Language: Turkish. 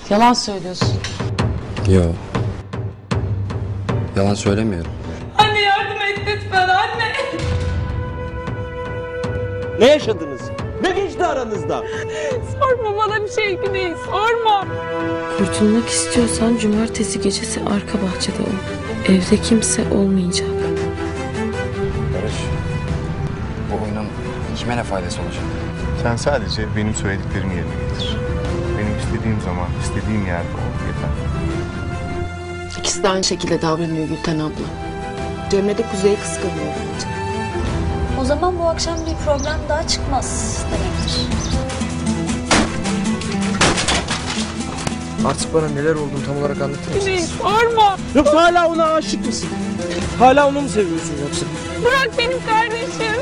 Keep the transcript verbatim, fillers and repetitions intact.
Yalan söylüyorsun. Yok. Yalan söylemiyorum. Anne yardım et lütfen anne. Ne yaşadınız? Ne geçti aranızda? Sorma bana bir şey Güney, sorma. Kurtulmak istiyorsan cumartesi gecesi arka bahçede ol. Evde kimse olmayacak. Barış, bu oyunun kime ne faydası olacak? Sen sadece benim söylediklerimi yerine getir. Benim istediğim zaman, istediğim yerde ol yeter. İkisi de aynı şekilde davranıyor Gülten abla. Cemre de Kuzey'i kıskanıyor bence. O zaman bu akşam bir problem daha çıkmaz demektir. Artık bana neler olduğunu tam olarak anlatır mısın? Güney sorma. Yoksa hala ona aşık mısın? Hala onu mu seviyorsun yoksa? Bırak benim kardeşim.